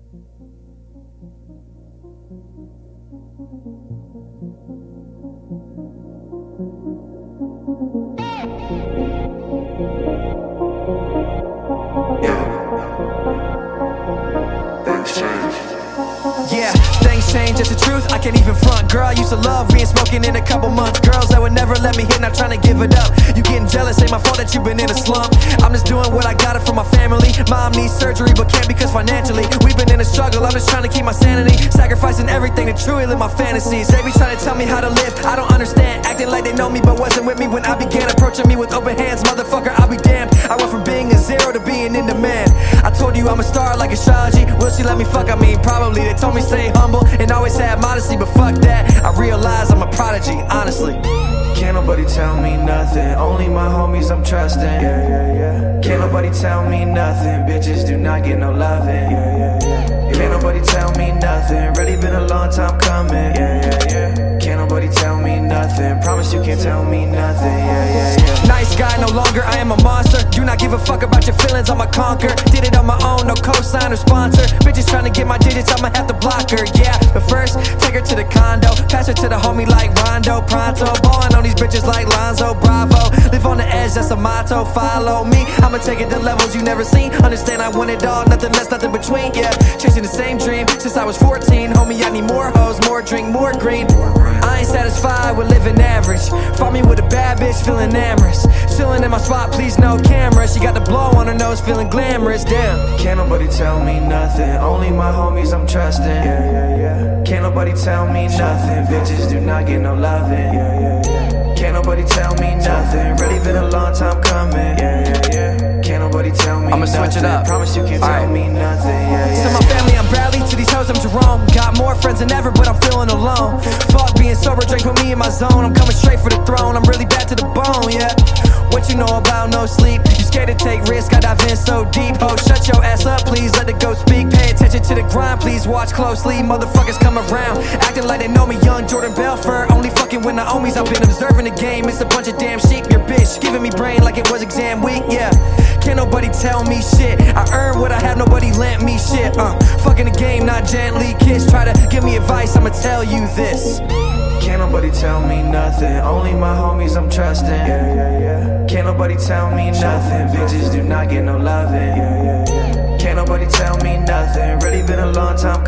Yeah, things change, it's the truth, I can't even front. Girl, I used to love being smoking in a couple months. Girls that would never let me hit, not trying to give it up. You getting jealous, ain't my fault that you been in a slump. I'm just doing what I gotta for my family. Mom needs surgery, but can't because financially we've been in a struggle, I'm just trying to keep my sanity. Sacrificing everything to truly live my fantasies. They be trying to tell me how to live, I don't understand. Acting like they know me, but wasn't with me when I began. Approaching me with open hands, motherfucker, I'll be damned. I went from being a zero to being in demand. I told you I'm a star like astrology. Will she let me fuck? I mean, probably. They told me stay humble and always have modesty, but fuck that, I realize I'm a prodigy, honestly. Can't nobody tell me nothing, only my homies I'm trusting. Can't nobody tell me nothing, bitches do not get no loving. Can't nobody tell me nothing, really been a long time coming. Can't nobody tell me nothing, promise you can't tell me nothing. Nice guy, no longer, I am a monster. Do not give a fuck about your feelings, I'ma conquer. Did it on my own, no cosign or sponsor. Bitches trying to get my digits, I'ma have to block her. Yeah, but first, take her to the condo, pass her to the homie like Rondo Pronto. Ballin' on these bitches like Lonzo Bravo. Live on the edge, that's a motto, follow me. I'ma take it to levels you never seen. Understand I want it all, nothing less, nothing between. Yeah, chasing the same dream since I was 14. Homie, I need more hoes, more drink, more green. I ain't satisfied with living average. Find me with a bad bitch feeling amorous. Chilling in my spot, please no camera. She got the blow on her nose, feeling glamorous, damn. Can't nobody tell me nothing, only my homies I'm trusting. Can't nobody tell me nothing, bitches do not get no loving. Can't nobody tell me nothing, really been a long time coming. Can't nobody tell me I'ma nothing, switch it up. promise you can't tell me nothing. To my family, I'm Bradley, to these hoes, I'm Jerome. Got more friends than ever, but I'm feeling alone. Fuck being sober, drink with me in my zone. I'm coming straight for the throne, I'm really bad to the bone, yeah. What you know about no sleep? You scared to take risks, I dive in so deep. Ho, shut your ass up, please, let the ghost speak. Pay attention to the grind, please watch closely. Motherfuckers come around, acting like they know me, young Jordan Belfort. Only fucking when the homies, I've been observing the game. It's a bunch of damn sheep, your bitch giving me brain like it was exam week, yeah. Can't nobody tell me shit, I earned what I have, nobody lent me shit. Fucking the game, not gently kiss. Try to give me advice, I'ma tell you this. Can't nobody tell me nothing, only my homies I'm trusting. Can't nobody tell me nothing, bitches do not get no loving. Can't nobody tell me nothing, really been a long time